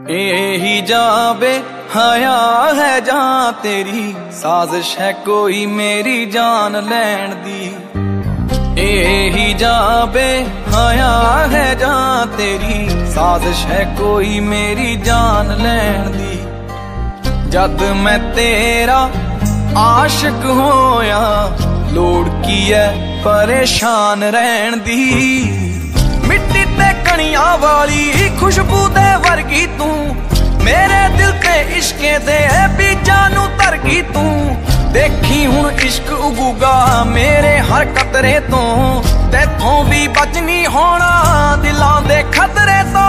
यही जावे हया है जां तेरी, साजिश है कोई मेरी जान लैन दी। यही जावे हया है जां तेरी, साजिश है कोई मेरी जान लैन दी। जद मैं तेरा आशिक होया, लोड़ की है परेशान रहन दी। मिट्टी ते कणिया वाली खुशबू दे वर्गी तू, मेरे दिल ते इश्के दे बीजां नू धरगी तू। देखी हुण इश्क उगूगा मेरे हर कतरे तो, तेथों भी बच नहीं होना दिलां दे खतरे तो।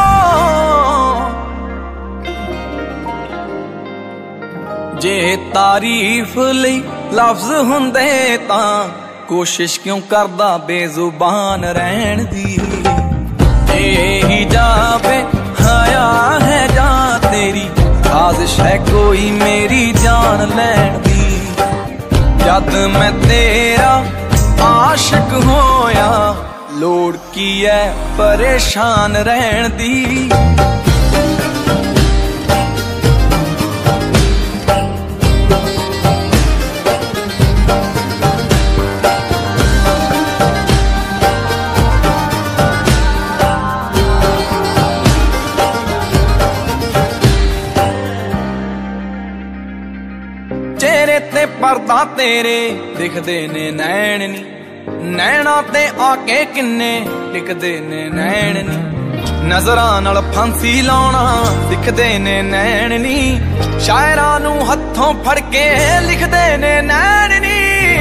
जे तारीफ लई लफ्ज हुंदे तां, कोशिश क्यों करदा बेजुबान रहन दी। यही जावे हया है जां तेरी, साजिश है कोई मेरी जान लैन दी। जद मैं तेरा आशिक होया, लोड़ की है परेशान रहन दी। चेहरे ते पर्दा तेरे दिखदे ने नैन नी, नैना ते आके किन्ने लिखदे ने नैन नी। नजरां नाल फांसी लाउणा सिखदे ने नैन नी, शायरां नू हत्थों फड़ के लिखदे ने नैन नी।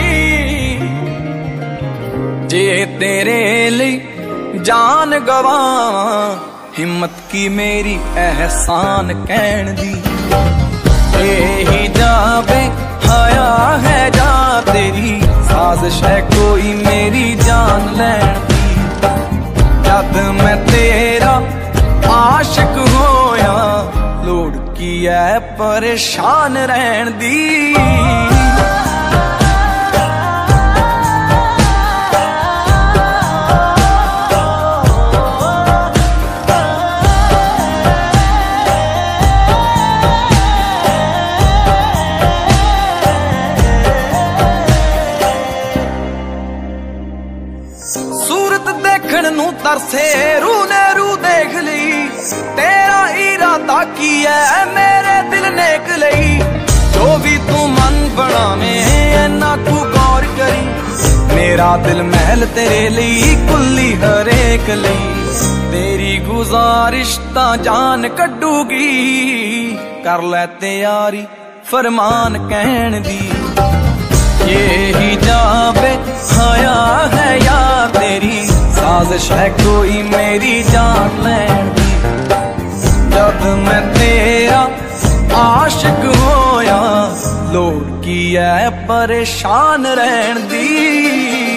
जे तेरे लई जान गवावां, हिम्मत की मेरी एहसान कहन दी। यही जावे हया है जां तेरी, साजिश है कोई मेरी जान लैन दी। जद मैं तेरा आशिक होया, लोड़ की है परेशान रहन दी। सूरत देखण नू तरसे रू ने रू देख ली, तेरा इरादा की है मेरे दिल नेक लई। जो भी तू मन बनावे इन्ना तू गौर करी, मेरा दिल महल तेरे लई कुल्ली हरेक लई। तेरी गुजारिश तां जान कड्डूगी, कर लै तैयारी फरमान कहन दी। यही जावे हया है या तेरी, साजिश है कोई मेरी जान लैन दी। जब मैं तेरा आशिक होया, लोड़ की है परेशान रहन दी।